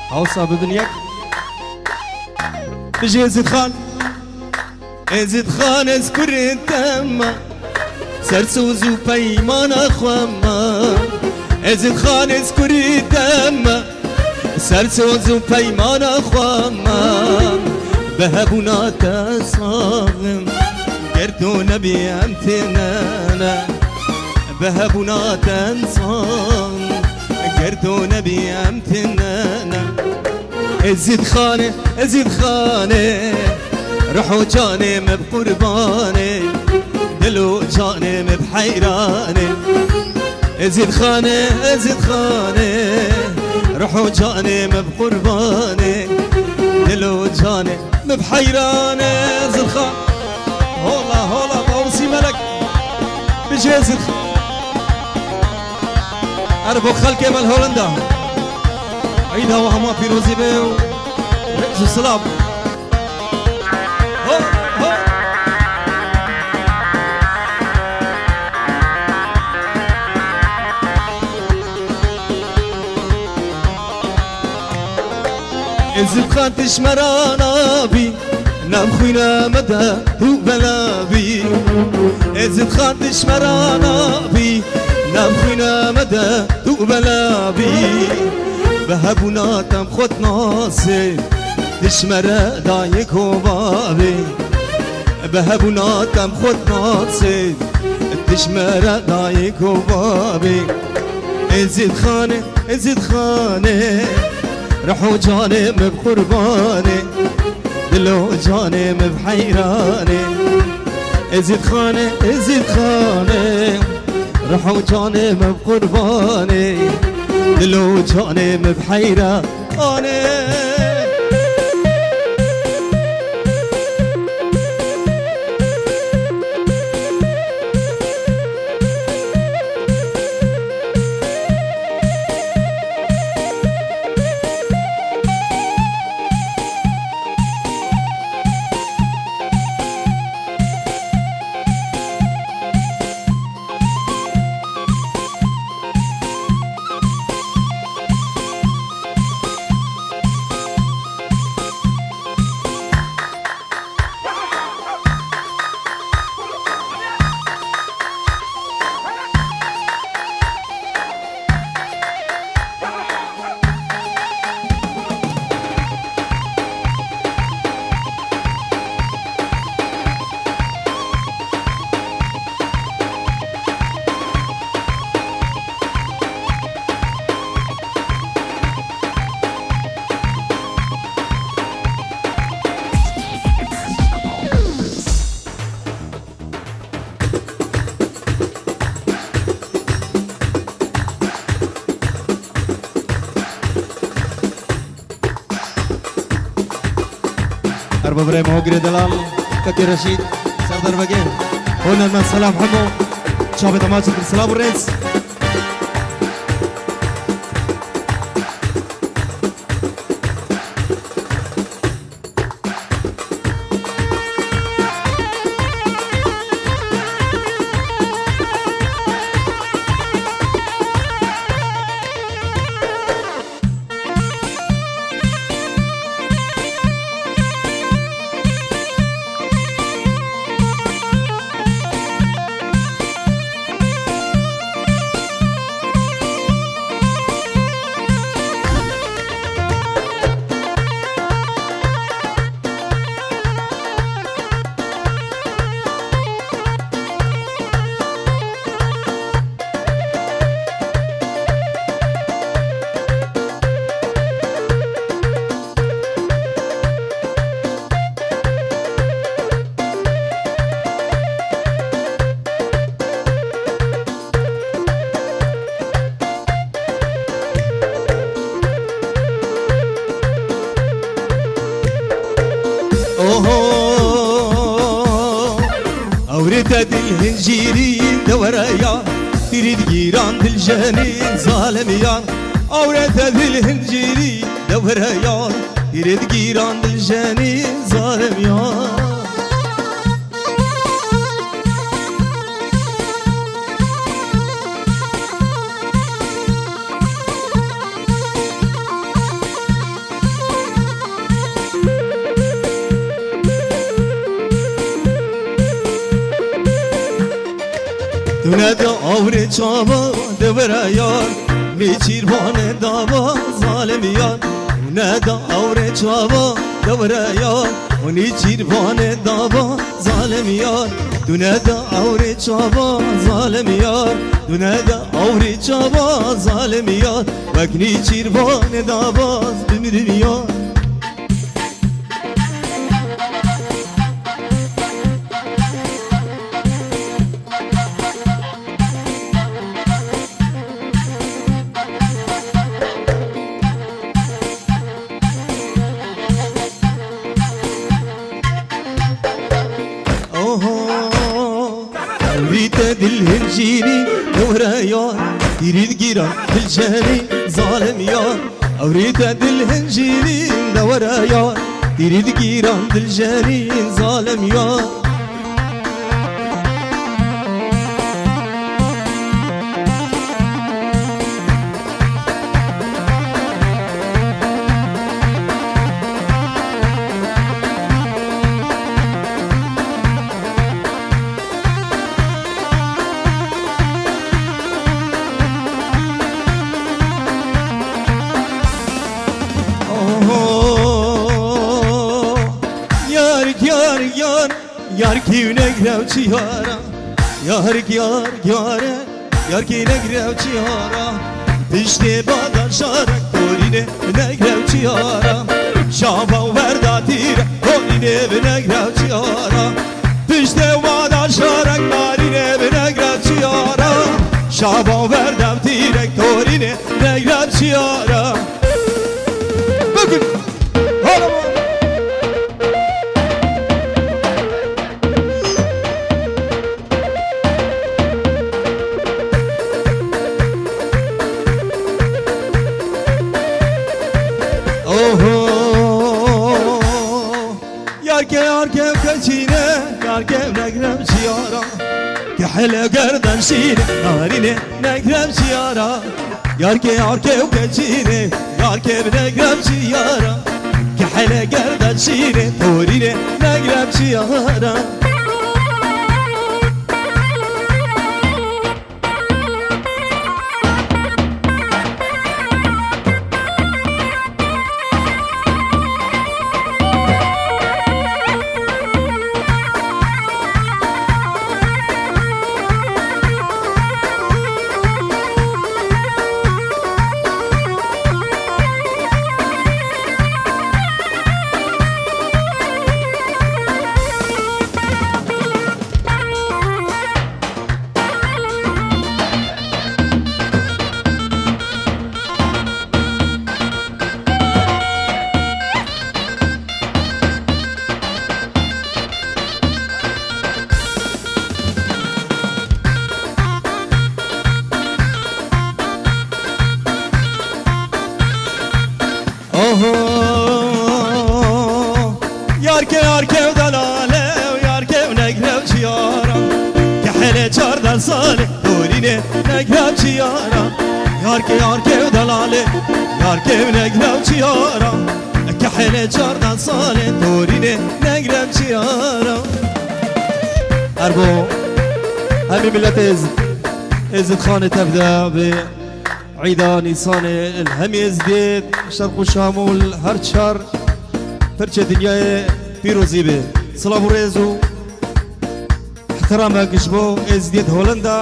عوصة ببنيك بجي زيد خان زيد خان اذكر التم سرسوز وبيمان اخواما زيد خان اذكر التم سرسوز وبيمان اخواما بهبونا تصاغم قرتو نبي امتنانا بهبونا تنصام قرتو نبي امتنانا زيد خانه زيد خانه روحو جانم بقربانه دلو جانم بحيرانه زيد خانه زيد خانه روحو جانم بقربانه دلو جانم بحيرانه زيد خان هولا هولا طوسي ملك بجي زيد خان عربو خلقي مال هولندا عيدها وهما فيروزي بيو رئيس السلام هو هو زيد خان تشمرانا بي نام خوينا مدى هو بلا بي زيد خان تشمرانا بي نام خوينا مدى هو بلا بي بهبونا تم خود ناسي تشمره دايك وبابي بهبونا تم خود ناسي تشمره دايك وبابي زيد خانه زيد خانه روحو جانم بقرباني دلو جانم بحيراني زيد خانه زيد خانه روحو جانم بقرباني دلو جانم بحيراني أربع بريم هوجري دلال كاكي رشيد سردار بقين هنا من سلام حمو شعب تماشي بالسلام والرئيس أورثت الهنجيري دوريا تريد جيران بالجنين ظالميان أورثت الهنجيري دوريا تريد جيران بالجنين ظالميان آوری چابا دبر یار میچیر بانه دابا ظالم یار ندا آوری چابا دبر یار ونیچیر بانه دابا ظالم یار دونه دا آوری چابا ظالم یار دونه دا آوری چابا ظالم یار وکنی چیر بانه دابا بمیرم یار دل هنجيني دورة يار يريد جيران الجاني ظالم يار أوريد دل هنجيني دورة يار يريد جيران الجاني ظالم يار Yar ki negrev çiyara Yar ki negrev çiyara Pişti badar şarak Korine negrev çiyara Şaba verda tire Korine negrev çiyara Pişti badar şarak Korine negrev çiyara Şaba verda tire Korine negrev çiyara Bakın Hala نقرب سيارة كحلة قردن سيني ناريني نقرب سيارة ياركي وكتيني ياركي نقرب سيارة كحلة قردن سيني توريني نقرب سيارة ياركي ودلالة وياركي ونقرب شيارة كحلة جاردن صالح دوريني نقرب شيارة ياركي ودلالة ياركي ونقرب شيارة كحلة جاردن صالح دوريني نقرب شيارة أربو همي ملت إزد خانة تبدأ بعيدا نيسان الهمي ازديد شرق وشامول هر شهر فرچه دنیای پیروزی به سلام و رزو احترام گشبو ازدید هولندا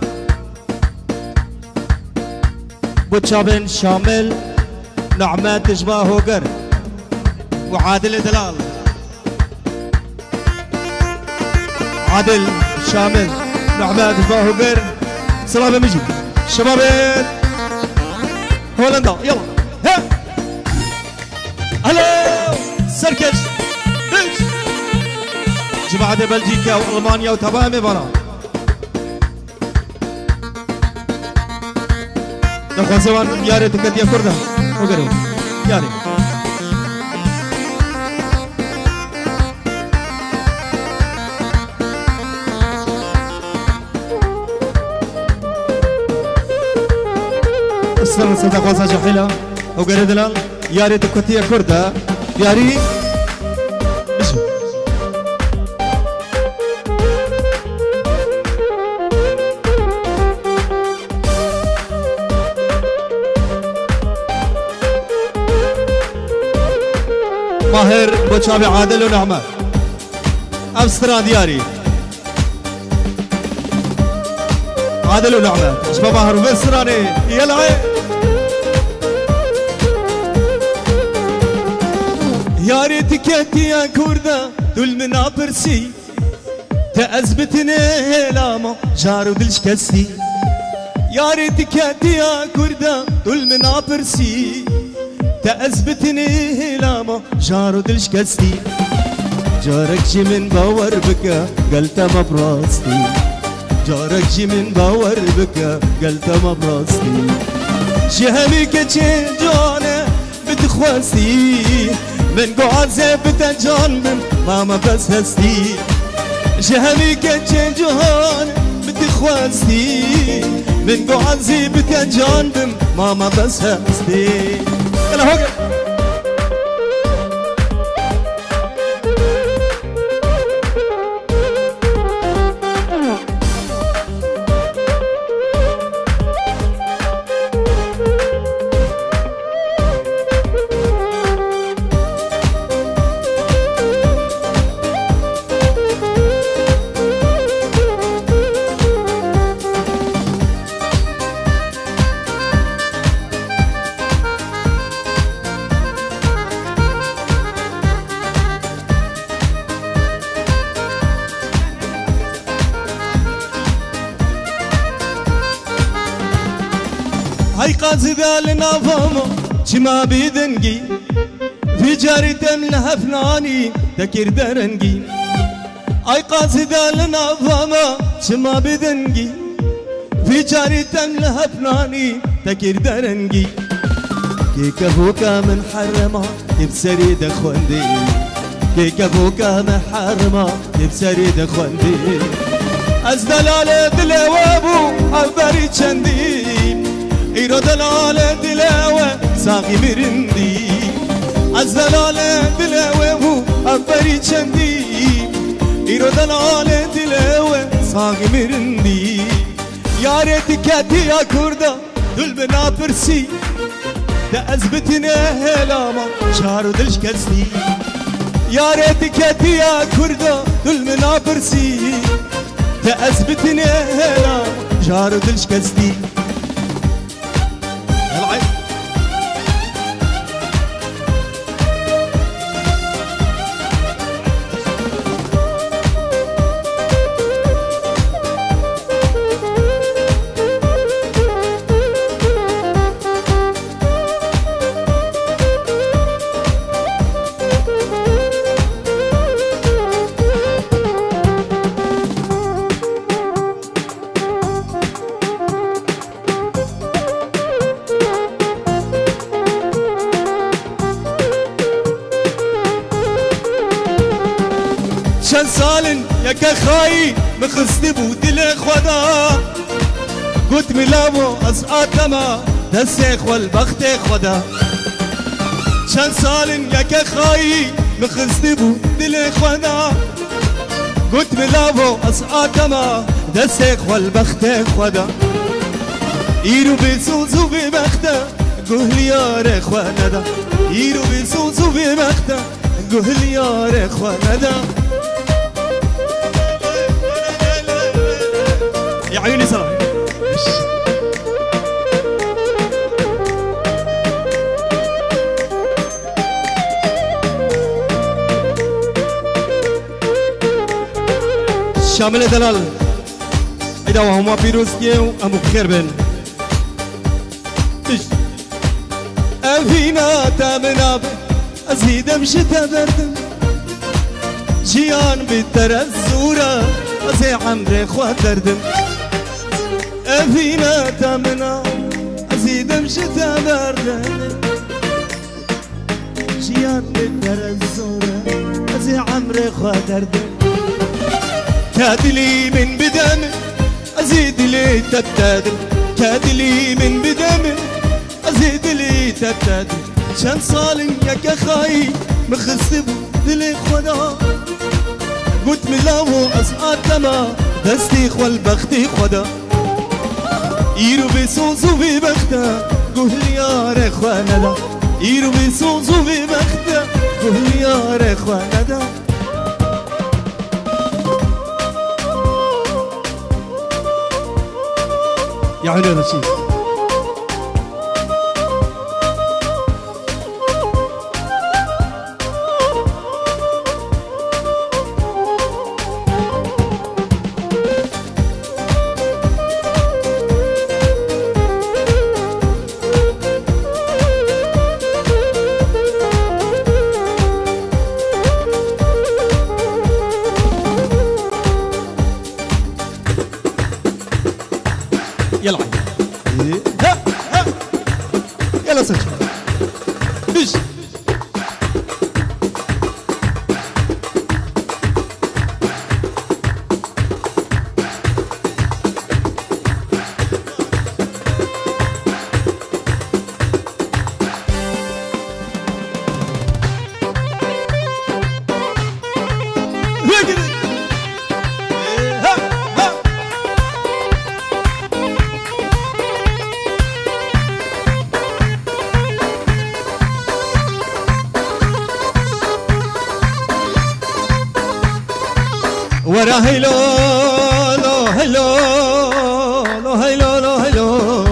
بوتشابن شامل نعمات تشباه هوجر وعادل دلال عادل شامل نعمات تشباه هوجر سلام مجيب شباب هولندا يلا ها هلا سركش جماعة بلجيكا وألمانيا وتمام برا نخوان زمان ياري تكتيا كردا وقري ياري السلام صدق وصا جحيلة وقري دلال ياري تكتيا كردا ياري ماهر بوشابي عادل ونعمة أبستران دياري عادل ونعمة شباب ماهر وفستراني يلا يا ريتك انت يا كردة دول منا برسي تأزبتني لاما جارو دلش كسي يا ريتك انت يا كردة دول منا برسي تأزبتني لاما جارو دلش كسي جارك جي من باور بك قلت ما براستي جارك جي من باور بك قلت ما براستي جهمي كتشين جانه بتخوستي من قعد زبت جانبم ماما بس هستي جهمي كتشين جهان بتخوستي من قعد زبت جانبم ماما بس هستي يلا هوك هاي قاضي بالنا فما شما بيدنجي في جاري تملها فناني تكير درنجي هاي قاضي بالنا فما شما بيدنجي في جاري تملها فناني تكير درنجي كيك ابوكا من حرمة يبسري دخوندي كيك ابوكا من حرمة يبسري دخوندي ازدلال دلوابو عبري چندي ایرو دلال دلوه ساقی برندی از دلال دلوه بو ابری چندی ایرو دلال دلوه ساقی برندی یارتی کتی یا کردا دل بنا پرسی ده ازبتنه هلاما چارو دلش کستی یارتی کتی یا کردا دل بنا پرسی ده ازبتنه هلاما چارو دلش کستی چند سالن یک خواهی مخستی بود دل خدا گوت ملامو از آدما دست خوال بخت خدا چند سالن یک خواهی مخستی بود دل خدا گوت ملامو از آدما دست خوال بخت خدا ایرو بسوزو ببخته گهلیار خوانده ایرو بسوزو ببخته گهلیار خوانده يا عيوني سلام شامل دلال إذا وهم بيروسكي وأمو بخير بن أفينا تامنا أزيد مشت بردم جيان بالترزورة أزي عمري خوات دردم أفينا تامنا أزيد مشت بردم جيان بالترزورة أزي عمري خوات دردم كادلي من بدم أزيد لي تبتدم كادلي من بدم أزيد لي تبتدم شان صالن يا كخاي مخسب دلي خدا قلت ملاو أسعاد لما دستي خوال بختي خدا يرو بسوزو ببختا قهل يا رخوانا إيرو بيسوزو بمخدة وهيار خوانا يا علي رشيد يلا ها ها يلا سجل بيش ورا هيلو لو هيلو لو هيلو لو هيلو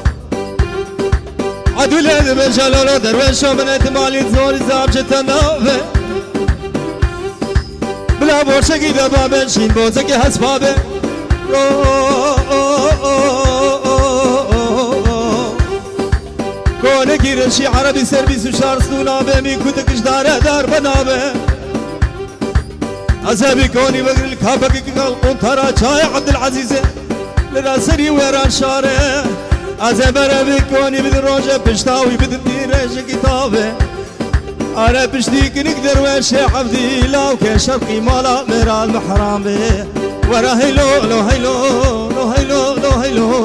عدول هذا بجلالو درويش وبنات مالي زور زاب جتناوه بلا بورشكي دبا بنشين بوزكي هسبابه كونكي رشي عربي سربيس وشار سنونابه مي كتكش داره دار بنابه أزابي كوني بقر الكابك قال ترى شاي عبد العزيز لراسري ويران شارع أزابي كوني بدر روجة بشتاوي بدر ديرش كتابه أنا بشتيك نقدر وش عبدي لا وكشرقي مالا مرا المحرامي ورا هيلو لو هيلو لو هيلو لو هيلو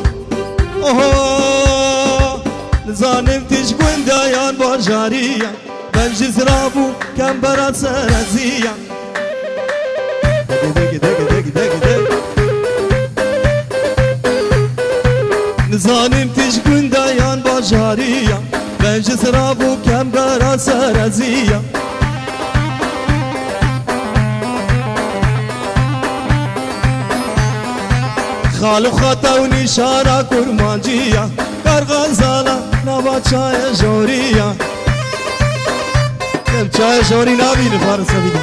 أوه نظام تشكون دايان بارجارية بنجز رابو كم برا سرزية نظانم تشكون دايان باجارية بنجز رابو كم برا سرزية خالو خطا ونشارة كرمانجية كرغزالة نبا چاية جورية كم چاية جوري نابي نفارسة بيدا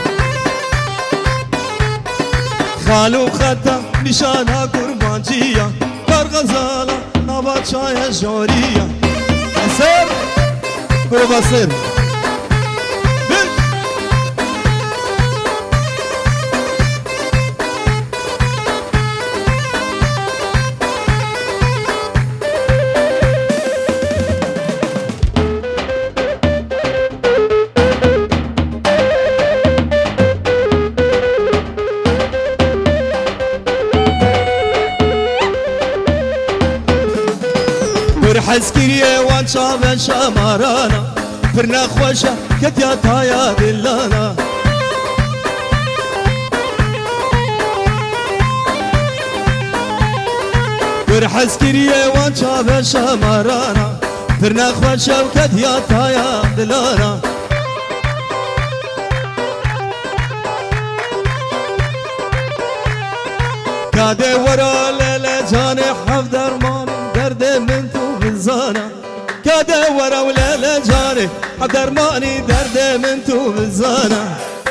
خالو خطا نشانة كرمانجية كرغزالة نبا چاية جورية بصير قولوا بصير حسكرية وان شابن شامارانا فرنا خوشة كتيا تايا دلانا حسكرية وان شابن شامارانا فرنا خوشة كتيا تايا دلانا كادي ورا ليلة جاني حفظ درمان درد من بالزانا كادا ورا ولا لا جاري حضر ماني درد من تو بالزانا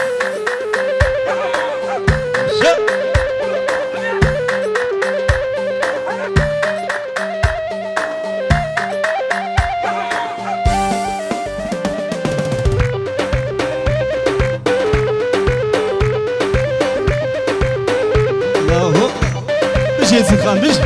لا هو بيجي يزيد بيجي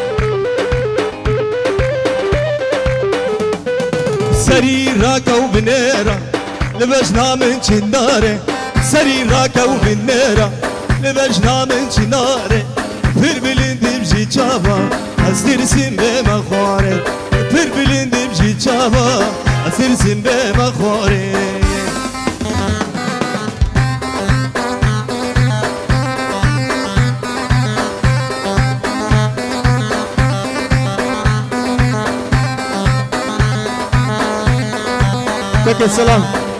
سري راكا وبنيرة لبجنا من جنارة سري راكا وبنيرة لبجنا من جنارة في البلند بجي جابا أصير سين بمخاري في البلند بجي جابا أصير سين بمخاري بك سلام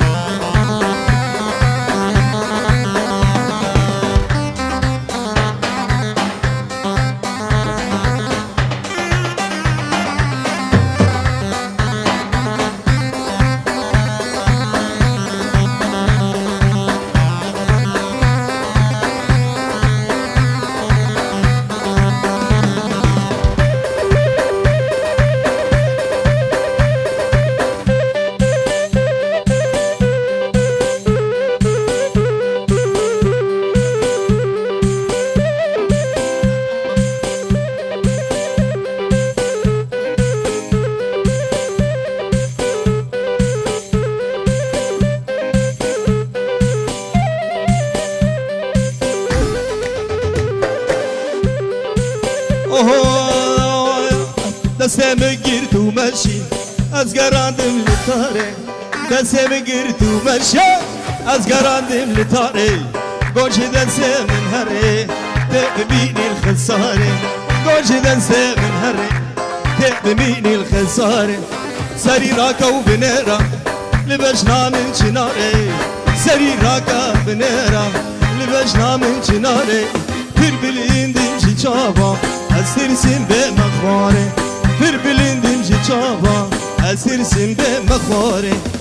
دستم گرد و مشی از گراندم لطاره دستم گرد و مشی از گراندم لطاره گوش دستم من هره تبینی الخساره گوش دستم من هره تبینی الخساره سری راکا و بنرا لبشنا من چناره سری راکا بنرا لبشنا من چناره پیر بلیندیم چی چابا از ترسیم به مخواره پیر بلیندیم چی چابا از ترسیم به مخواره